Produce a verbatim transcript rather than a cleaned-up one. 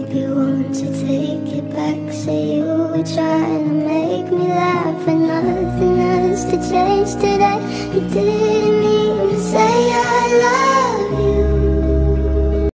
you want to take it back. Say you were trying to make me laugh, and nothing has to change today. You didn't